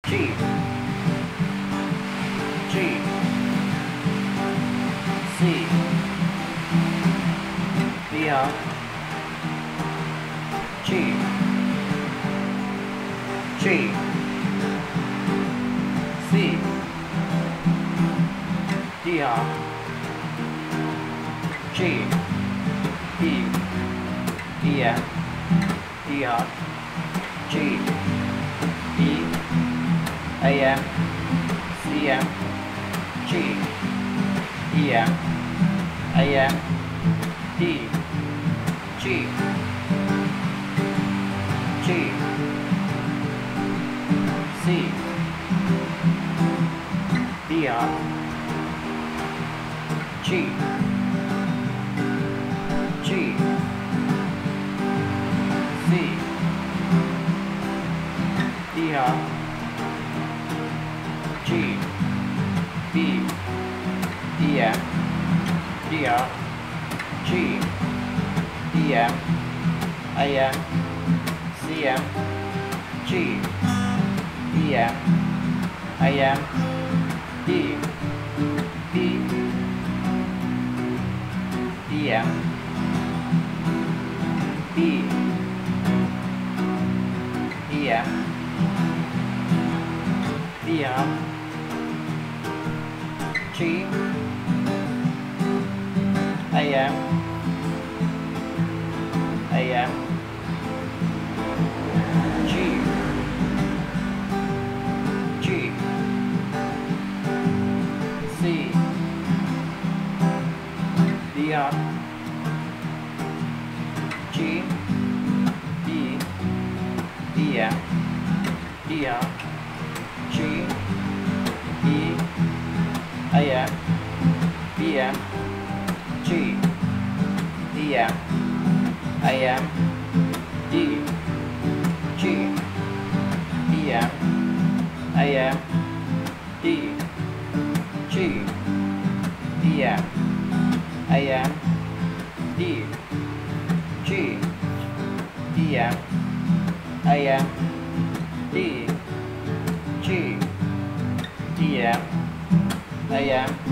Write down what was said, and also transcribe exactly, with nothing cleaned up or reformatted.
G, G, C, D harp, G, G, C, D harp, G, E, E F, D harp, G, E, A M, C M, G, E M, A M, D, G, G, C, D harp, G, G, C, D harp, G, B, E M, D harp, G, E M, A M, C M, G, E M, A M, D, B, E M, B, E M, D harp, G, A M, A M, G, G, C, D harp, G, D, D M, D harp, G, E, A M, B M, G, D M, A M, D, G, D M, A M, D, G, D M, A M, D, G, D M, A M, D, G, D M, A M,